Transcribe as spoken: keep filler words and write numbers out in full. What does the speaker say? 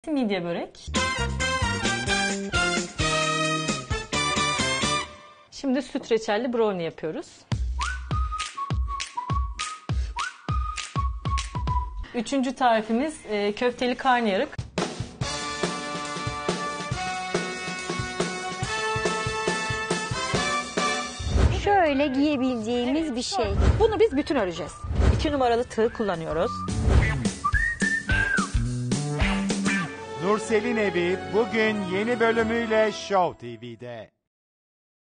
Midye börek. Şimdi süt reçelli brownie yapıyoruz. Üçüncü tarifimiz e, köfteli karnıyarık. Şöyle giyebileceğimiz bir şey. Bunu biz bütün öreceğiz. İki numaralı tığ kullanıyoruz. Nursel'in Evi bugün yeni bölümüyle Show T V'de.